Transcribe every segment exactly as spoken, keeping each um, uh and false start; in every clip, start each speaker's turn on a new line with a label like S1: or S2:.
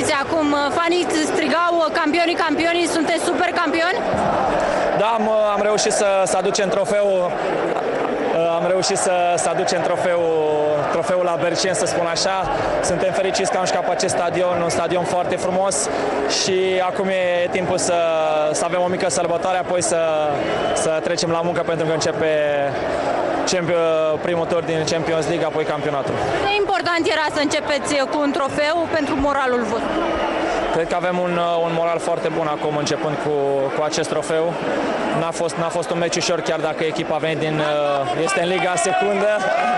S1: simțiți acum? Fanii strigau campioni, campioni, sunteți super campioni?
S2: Da, am, am reușit să, să aducem trofeul. Am reușit să, să aducem trofeul, trofeul la Berceni, să spun așa. Suntem fericiți că am jucat pe acest stadion, un stadion foarte frumos și acum e timpul să, să avem o mică sărbătoare, apoi să, să trecem la muncă pentru că începe primul tur din Champions League, apoi campionatul.
S1: Cât de important era să începeți cu un trofeu pentru moralul vostru?
S2: Cred că avem un, un moral foarte bun acum, începând cu, cu acest trofeu. N-a fost, n-a fost un meci ușor, chiar dacă echipa a venit din, este în Liga Secundă.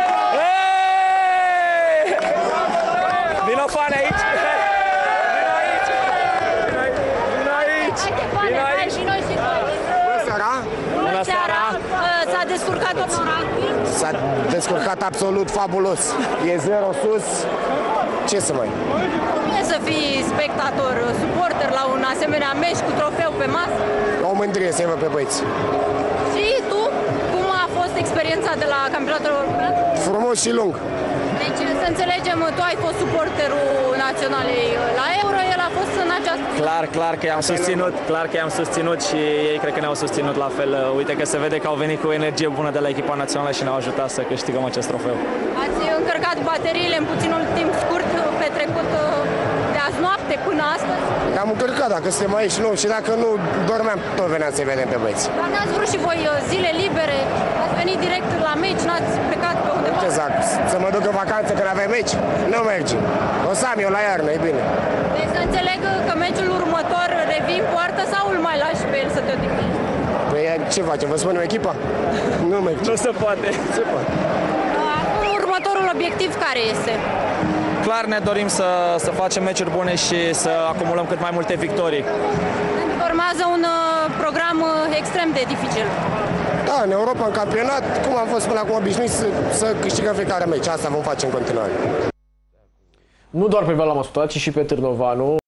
S2: Vino fani aici! Vino aici! Vino aici! Vino aici!
S3: Bună seara!
S1: Bună seara! S-a descurcat orabil?
S3: S-a descurcat absolut fabulos. E zero sus. Ce să mai?
S1: Cum e să fii spectator, suporter la un asemenea meci cu trofeu pe masă?
S3: O mândrie să-i văd pe băieți.
S1: Și tu? Cum a fost experiența de la campionatul european?
S3: Frumos și lung.
S1: Deci, să înțelegem, tu ai fost suporterul naționalei la Euro, el a fost în această...
S2: Clar, clar că i-am susținut, clar că i-am susținut și ei cred că ne-au susținut la fel. Uite că se vede că au venit cu o energie bună de la echipa națională și ne-au ajutat să câștigăm acest trofeu.
S1: Ați încărcat bateriile în puținul timp scurt petrecut de azi noapte până astăzi?
S3: Am încărcat, dacă suntem aici, nu, și dacă nu dormeam, tot veneam să-i vedem pe băieți.
S1: Dar n-ați vrut și voi zile libere? Ați venit direct la meci, n-ați plecat pe undeva?
S3: Exact. Să mă duc în vacanță când avem meci? Nu merge. O să am eu la iarnă, e bine.
S1: Deci să înțeleg că meciul următor revii în poartă sau îl mai lași pe el să te odihnești?
S3: Păi ce facem? Vă spunem echipa? Nu merge.
S2: Nu se poate.
S3: Se poate.
S1: Acum următorul obiectiv care este?
S2: Clar ne dorim să, să facem meciuri bune și să acumulăm cât mai multe victorii.
S1: Urmează un program extrem de dificil.
S3: Da, în Europa, în campionat, cum am fost până acum obișnuit să, să câștigăm fiecare meci. Asta vom face în continuare.
S4: Nu doar pe Val am ascultat, ci și pe Târnovanu.